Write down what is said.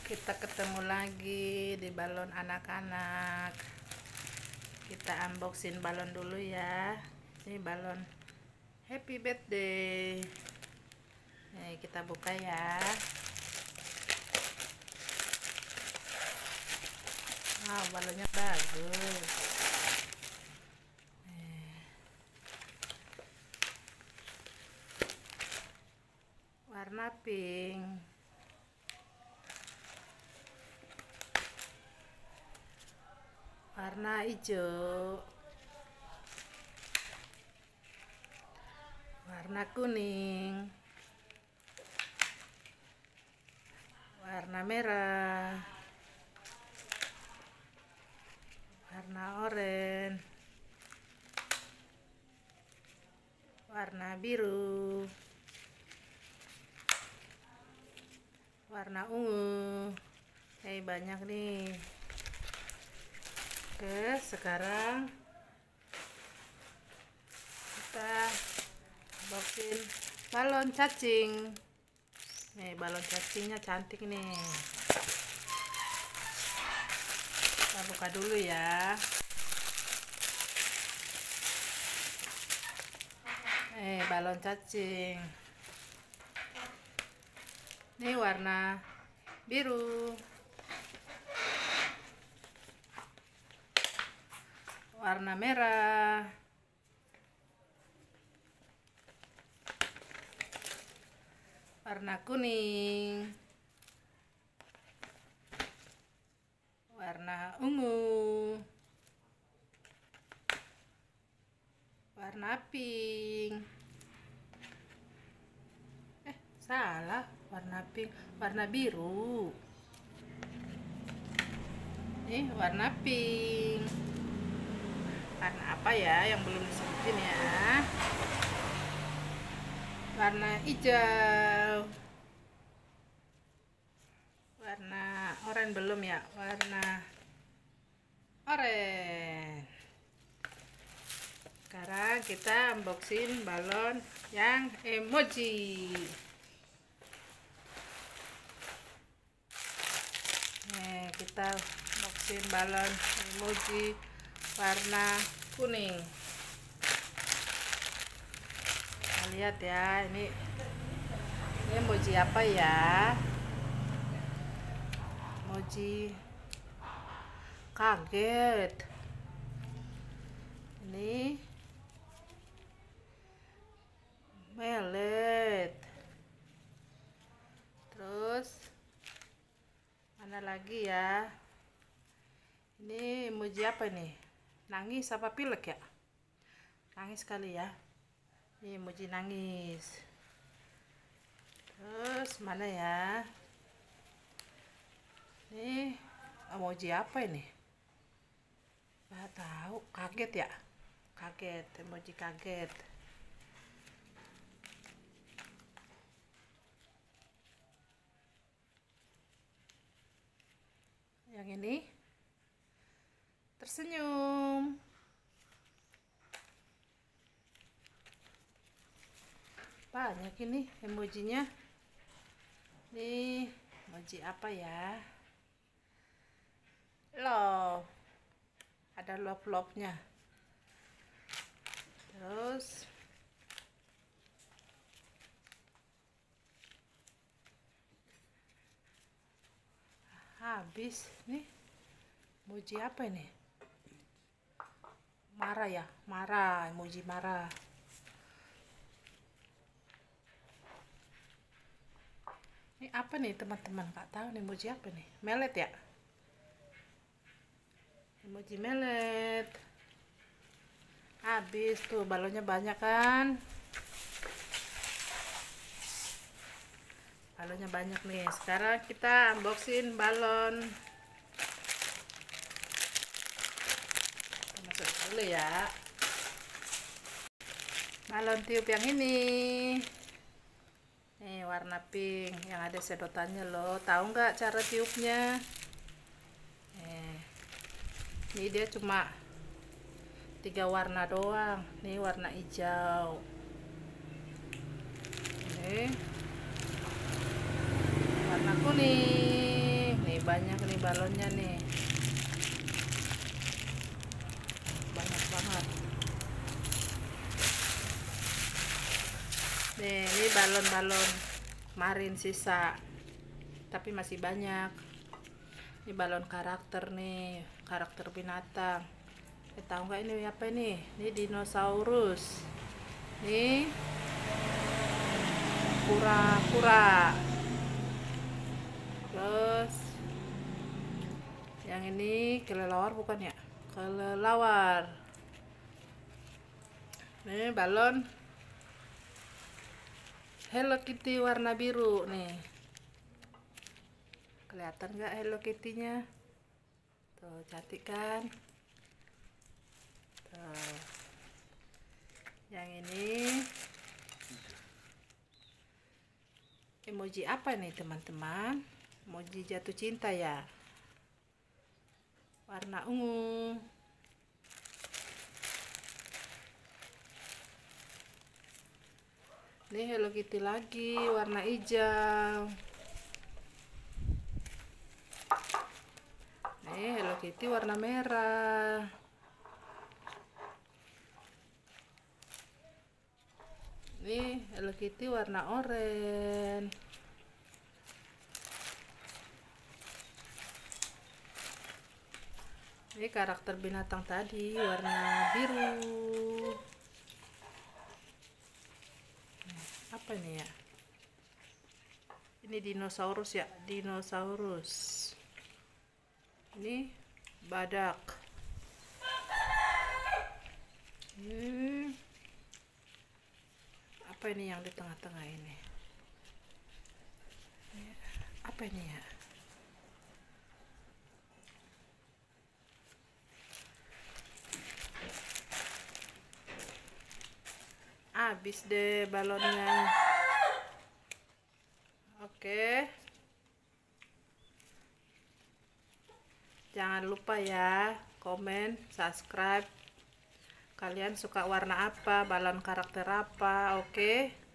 Kita ketemu lagi di balon anak-anak. Kita unboxing balon dulu ya. Ini balon happy birthday. Nih, kita buka ya. Wow, balonnya bagus. Warna pink. Warna hijau, warna kuning, warna merah, warna oranye, warna biru, warna ungu. Banyak nih. Oke, sekarang kita unboxing balon cacing. Nih, balon cacingnya cantik nih. Kita buka dulu ya. Balon cacing. Ini warna biru, warna merah, warna kuning, warna ungu, warna pink. Salah, warna pink, warna biru. Nih, warna pink. Warna apa ya yang belum disebutin ya? Warna hijau. Warna oranye belum ya? Warna oranye. Sekarang kita unboxing balon yang emoji. Kita unboxing balon emoji warna kuning. Kita lihat ya, ini emoji apa ya? Emoji kaget. Ini melet. Terus mana lagi ya? Ini emoji apa nih? Nangis apa pilek ya? Nangis kali ya. Ini emoji nangis. Terus mana ya? Ini emoji apa ini? Nggak tahu. Kaget ya? Kaget, emoji kaget. Yang ini tersenyum. Banyak ini emojinya. Nih, emoji apa ya? Love. Ada love-nya. Terus habis nih. Emoji apa ini? Marah ya? Marah, emoji marah. Ini apa nih teman-teman? Nggak tahu nih emoji apa nih? Melet ya? Emoji melet. Habis tuh balonnya banyak kan? Balonnya banyak nih. Sekarang kita unboxing balon. Masuk dulu ya. Balon tiup yang ini. Nih warna pink yang ada sedotannya loh. Tahu nggak cara tiupnya? Ini dia cuma 3 warna doang. Nih warna hijau. Warna kuning. banyak nih balonnya nih, banyak banget nih. Ini balon-balon kemarin sisa tapi masih banyak. Ini balon karakter nih, karakter binatang. Tahu nggak ini apa ini? Ini dinosaurus. Nih kura-kura. Terus yang ini kelelawar bukan ya? Kelelawar. Ini balon Hello Kitty warna biru nih. Kelihatan nggak Hello Kitty-nya? Tuh, cantik kan? Tuh. Yang ini emoji apa nih teman-teman? Emoji jatuh cinta ya, warna ungu. Ini Hello Kitty lagi warna hijau. Nih Hello Kitty warna merah. Nih Hello Kitty warna oranye. Ini karakter binatang tadi warna biru. Apa ini ya? Ini dinosaurus ya, dinosaurus. Ini badak. Apa ini yang di tengah-tengah ini? Apa ini ya? Habis deh balonnya. Oke. Jangan lupa ya, komen, subscribe. Kalian suka warna apa, balon karakter apa, oke?